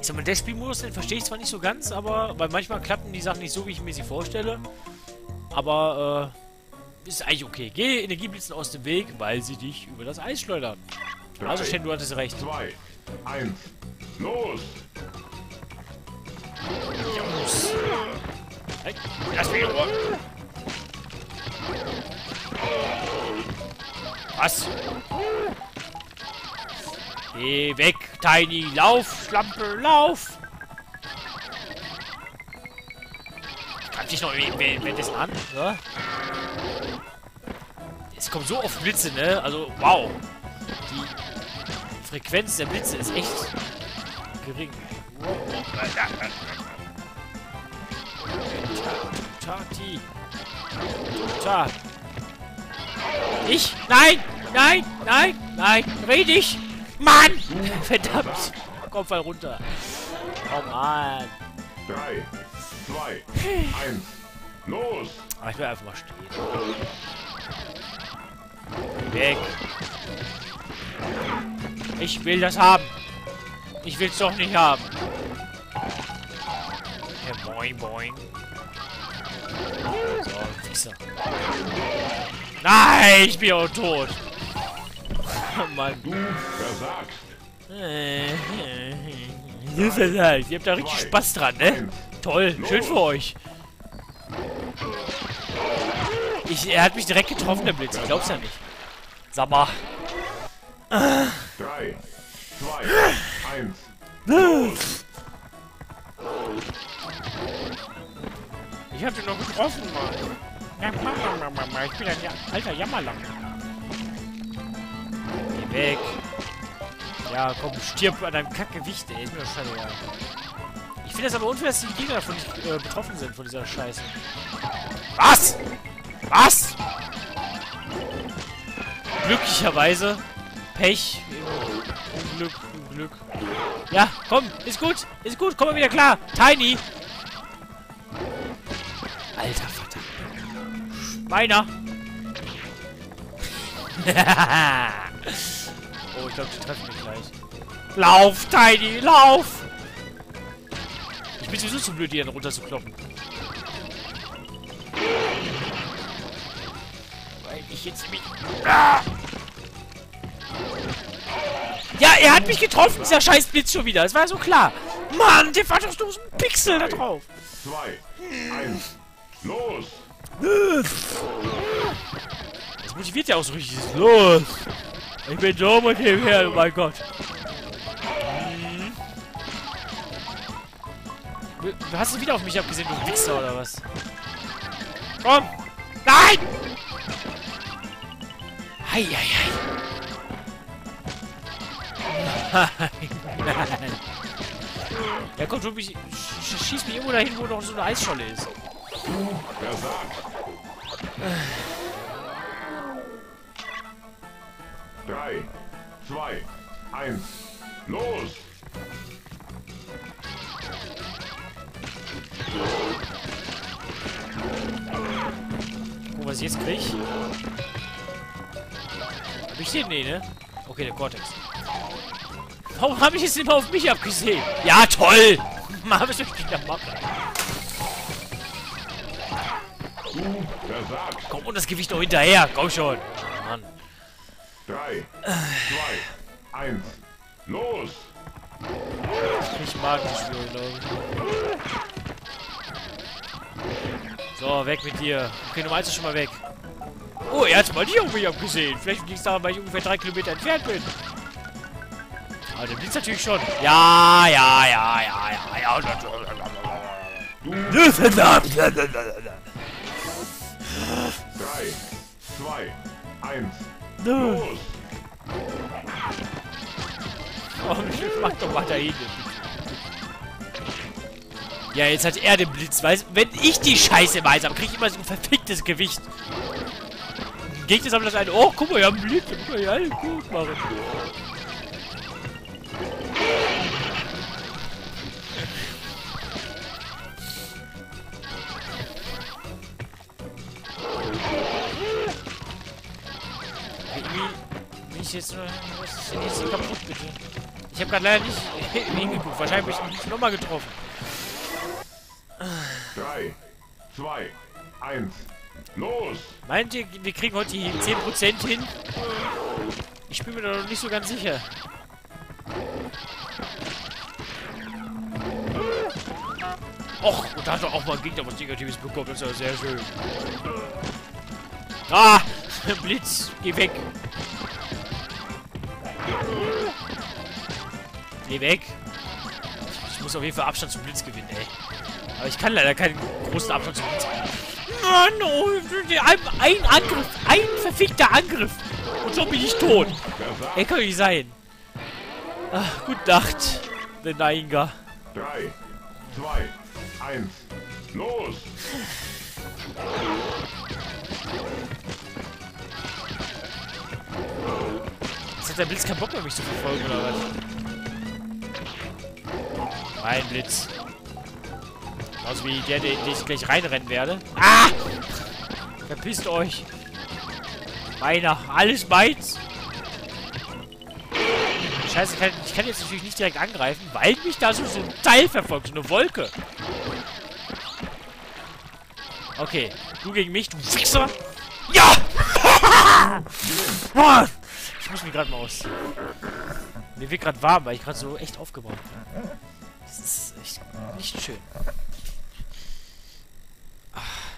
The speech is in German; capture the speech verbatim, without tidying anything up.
Ich sag mal, der Spielmodus, den verstehe ich zwar nicht so ganz, aber... Weil manchmal klappen die Sachen nicht so, wie ich mir sie vorstelle. Aber, äh... ist eigentlich okay. Gehe Energieblitzen aus dem Weg, weil sie dich über das Eis schleudern. Drei, Also, Shen, du hattest recht. zwei, eins, los! Jungs. Hey, lass mich in Ruhe. Was? Geh weg, Tiny. Lauf, Schlampe, lauf. Greif dich noch währenddessen an, ne? Es kommen so oft Blitze, ne? Also, wow. Die Frequenz der Blitze ist echt gering. Tati. Ta. Ich? Nein! Nein! Nein! Nein! Red ich! Mann! Verdammt! Kopfball runter. Oh Mann. drei, zwei, eins, los! Ah, ich will einfach mal stehen. Weg. Ich will das haben. Ich will es doch nicht haben. Ja, boing, boing. So, Wichser. Nein, ich bin auch tot. Oh Mann. Du versagst. Du versagst. Ihr habt da richtig Spaß dran, ne? Toll, schön für euch. Ich, er hat mich direkt getroffen, der Blitz. Ich glaub's ja nicht. Sag mal. drei, zwei, eins, los! Ich hab den noch getroffen, Mann. Ja, Mama, Mama, ich bin ein ja alter Jammerlamm. Geh weg. Ja, komm, stirb an deinem Kackgewicht, ey. Ist mir doch scheißegal. Ich finde das aber unfair, dass die Gegner davon nicht äh, betroffen sind, von dieser Scheiße. Was? Was? Glücklicherweise. Pech. Unglück, Unglück. Ja, komm, ist gut, ist gut, komm mal wieder klar. Tiny. Alter Vater. Meiner. Oh, ich glaube, die treffen mich gleich. Lauf, Tiny, lauf! Ich bin sowieso zu blöd, die dann runterzukloppen. Weil ich jetzt mich... Ah! Ja, er hat mich getroffen, dieser scheiß Blitz schon wieder. Das war so klar. Mann, der war doch so ein Pixel da drauf. zwei, eins, los! Das motiviert ja auch so richtig. Los! Ich bin so motiviert, oh mein Gott. Hm. Hast du wieder auf mich abgesehen, du Wichser, oder was? Komm! Nein! Hei, hei, hei. Nein, nein. Ja, komm, du mich, sch schieß mich irgendwo dahin, wo noch so eine Eisscholle ist. Du versagst. drei, zwei, eins, los! Guck, was ich jetzt krieg. Hab ich den? Nee, ne? Okay, der Cortex. Warum habe ich jetzt immer auf mich abgesehen? Ja, toll! Mal bist du wieder machen. Du versagst. Komm, und das Gewicht noch hinterher. Komm schon. Mann. drei, zwei, eins, los! Ich krieg Magengeschwür, glaube ich. So, weg mit dir. Okay, Nummer eins ist schon mal weg. Oh, er hat mal nicht auf mich abgesehen. Vielleicht liegt es daran, weil ich ungefähr drei Kilometer entfernt bin. Aber der Blitz natürlich schon. Ja, ja, ja, ja, ja, ja. Du verdammt! drei, zwei, eins, los! Oh, mach doch mal da hin. Ja, jetzt hat er den Blitz. Weißt, wenn ich die Scheiße weiß, aber krieg ich immer so ein verficktes Gewicht. Gegner sammelt das ein. Oh, guck mal, wir haben einen Blitz. Guck mal, ja, gut machen. Wie, wie ich jetzt nur... Was ist denn jetzt so kaputt, bitte? Ich Ich habe gerade leider nicht hingeguckt. Wahrscheinlich habe ich mich nochmal getroffen. drei, zwei, eins, los! Meint ihr, wir kriegen heute die zehn Prozent hin? Ich bin mir da noch nicht so ganz sicher. Och, und da hat er auch mal ein Gegner was Negatives bekommen. Das ist ja sehr schön. Ah! Blitz, geh weg. Geh weg. Ich muss auf jeden Fall Abstand zum Blitz gewinnen, ey. Aber ich kann leider keinen großen Abstand zum Blitz gewinnen. Mann, oh, ein, ein Angriff. Ein verfickter Angriff. Und schon bin ich tot. Ey, kann doch nicht sein. Ach, gute Nacht, der Nainga. drei, zwei, eins, los! Jetzt hat der Blitz keinen Bock mehr, mich zu verfolgen, oder was? Mein Blitz. Genauso wie der, den ich gleich reinrennen werde. Ah! Verpisst euch. Meiner. Alles meins. Scheiße, ich kann, ich kann jetzt natürlich nicht direkt angreifen, weil mich da so, so ein Teil verfolgt. So eine Wolke. Okay. Du gegen mich, du Wichser. Ja! Ich muss mich gerade mal aus. Mir wird gerade warm, weil ich gerade so echt aufgebaut bin. Das ist echt nicht schön. Ah.